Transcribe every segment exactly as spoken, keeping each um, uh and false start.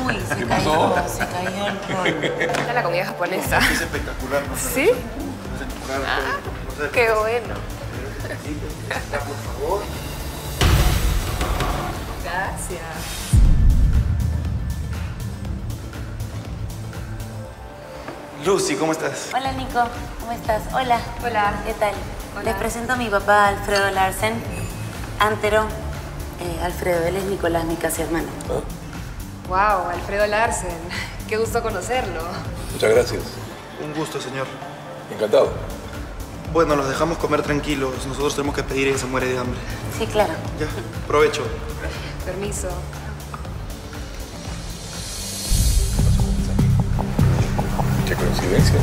Uy, se ¿Qué cayó, pasó? se cayó el pollo. Está la comida japonesa. Es espectacular, ¿no? ¿Sí? Es espectacular. Ah, no sé. qué bueno. Sí, por favor. Gracias. Lucy, ¿cómo estás? Hola, Nico. ¿Cómo estás? Hola. Hola. ¿Qué tal? Hola. Les presento a mi papá, Alfredo Larsen. Antero. Eh, Alfredo, él es Nicolás, mi casi hermano. Wow, Alfredo Larsen. Qué gusto conocerlo. Muchas gracias. Un gusto, señor. Encantado. Bueno, los dejamos comer tranquilos. Nosotros tenemos que pedir y se muere de hambre. Sí, claro. Ya, provecho. Permiso. Qué coincidencia.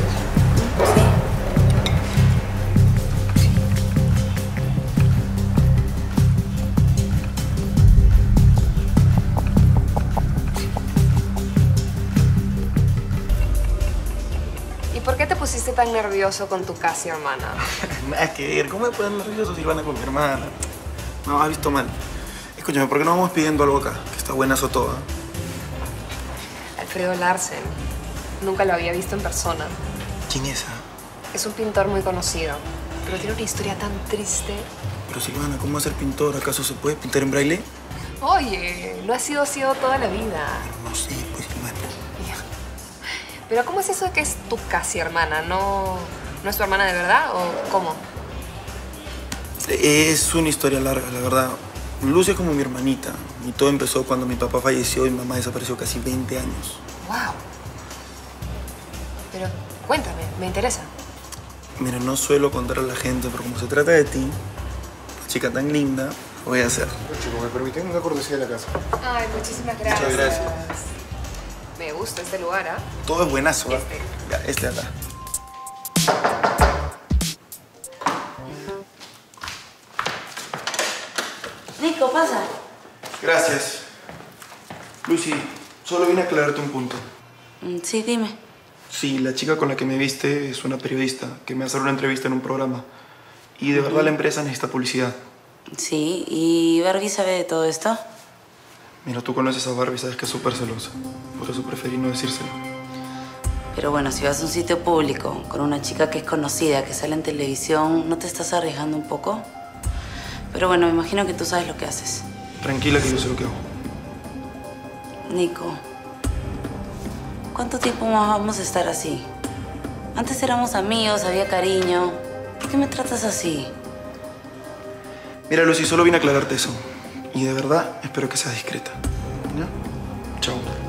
¿Y por qué te pusiste tan nervioso con tu casi hermana? Nada que ver. ¿Cómo me pueden nervioso Silvana con mi hermana? No, has visto mal. Escúchame, ¿por qué no vamos pidiendo algo acá? Que está buenazo todo, ¿eh? Alfredo Larsen. Nunca lo había visto en persona. ¿Quién es esa? Es un pintor muy conocido, pero tiene una historia tan triste. Pero Silvana, ¿cómo va a ser pintor? ¿Acaso se puede pintar en braille? Oye, no ha sido ciego toda la vida. No sé, pues Silvana. Pero ¿cómo es eso de que es tu casi hermana? ¿No, ¿No es tu hermana de verdad o cómo? Es una historia larga, la verdad. Lucy es como mi hermanita. Y todo empezó cuando mi papá falleció y mi mamá desapareció casi veinte años. ¡Wow! Pero cuéntame, me interesa. Mira, no suelo contar a la gente, pero como se trata de ti, una chica tan linda, lo voy a hacer. Chicos, me permiten una cortesía de la casa. Ay, muchísimas gracias. Muchas gracias. Me gusta este lugar, ¿ah? Todo es buenazo, ¿eh? Este. Ya, este de acá. Nico, pasa. Gracias. Lucy, solo vine a aclararte un punto. Mm, Sí, dime. Sí, la chica con la que me viste es una periodista que me va a hacer una entrevista en un programa. Y de verdad la empresa necesita publicidad. Sí, ¿y Barbie sabe de todo esto? Mira, tú conoces a Barbie, sabes que es súper celosa. Por eso preferí no decírselo. Pero bueno, si vas a un sitio público con una chica que es conocida, que sale en televisión, ¿no te estás arriesgando un poco? Pero bueno, me imagino que tú sabes lo que haces. Tranquila que yo sé lo que hago. Nico, ¿cuánto tiempo más vamos a estar así? Antes éramos amigos, había cariño. ¿Por qué me tratas así? Mira, Lucy, solo vine a aclararte eso. Y de verdad, espero que seas discreta. ¿Ya? Chao.